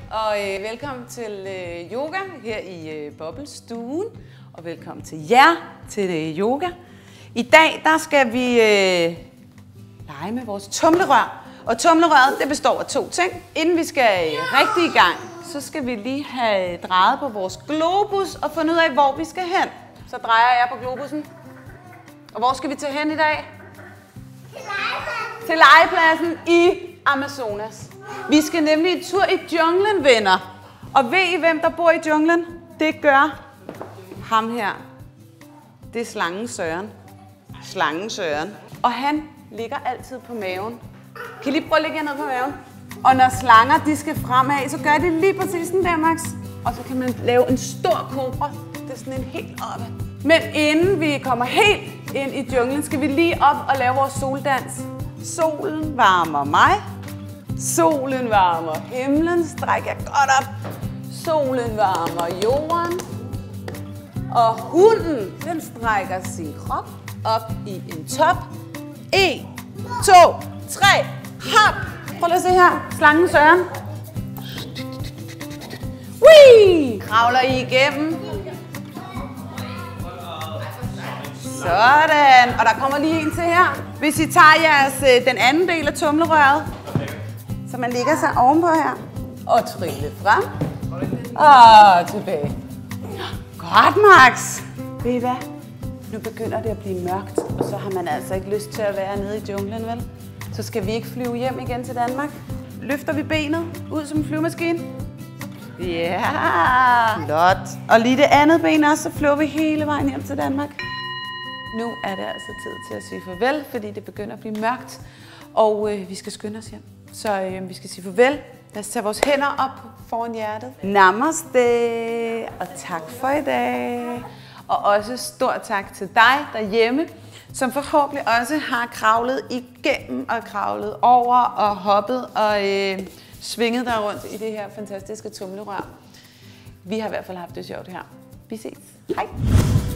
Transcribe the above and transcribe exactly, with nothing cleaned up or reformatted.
og øh, velkommen til øh, yoga her i øh, Bobbelstuen. Og velkommen til jer til øh, yoga. I dag der skal vi øh, lege med vores tumlerør. Og tumlerøret det består af to ting. Inden vi skal øh, rigtig i gang, så skal vi lige have drejet på vores globus og fundet ud af, hvor vi skal hen. Så drejer jeg på globussen. Og hvor skal vi tage hen i dag? Til legepladsen. Til legepladsen i Amazonas. Vi skal nemlig en tur i junglen, venner. Og ved I, hvem der bor i junglen? Det gør ham her. Det er slangen Søren. Slangen Søren. Og han ligger altid på maven. Kan I lige prøve at lægge jer ned på maven? Og når slanger de skal fremad, så gør de lige præcis sådan der, Max. Og så kan man lave en stor kobra. Det er sådan en helt oppe. Men inden vi kommer helt ind i junglen, skal vi lige op og lave vores soldans. Solen varmer mig. Solen varmer himlen. Stræk jer godt op. Solen varmer jorden. Og hunden, den strækker sin krop op i en top. En, to, tre, hop! Prøv lige at se her. Slangen Søren. Whee! Kravler I igennem. Sådan. Og der kommer lige en til her. Hvis I tager jeres, den anden del af tumlerøret, så man lægger sig ovenpå her. Og trille frem. Og tilbage. Godt, Max. Ved I hvad? Nu begynder det at blive mørkt, og så har man altså ikke lyst til at være nede i junglen, vel? Så skal vi ikke flyve hjem igen til Danmark. Løfter vi benet ud som en flyvemaskine. Ja, yeah. Flot. Og lige det andet ben også, så flyver vi hele vejen hjem til Danmark. Nu er det altså tid til at sige farvel, fordi det begynder at blive mørkt, og øh, vi skal skynde os hjem. Så øh, vi skal sige farvel. Lad os tage vores hænder op foran hjertet. Namaste, og tak for i dag. Og også stort tak til dig derhjemme, som forhåbentlig også har kravlet igennem og kravlet over og hoppet og øh, svinget dig rundt i det her fantastiske tumlerør. Vi har i hvert fald haft det sjovt her. Vi ses. Hej.